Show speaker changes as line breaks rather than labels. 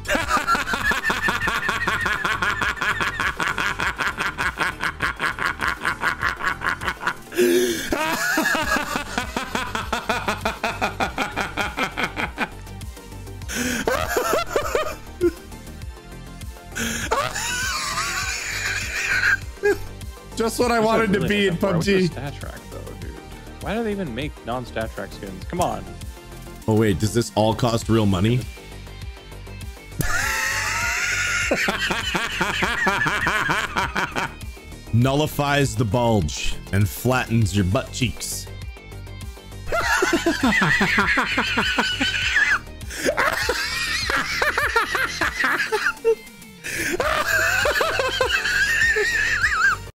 Just what I wanted to be in PUBG.
Stat track though, dude. Why do they even make non-stat track skins? Come on.
Oh wait, does this all cost real money? Nullifies the bulge and flattens your butt cheeks.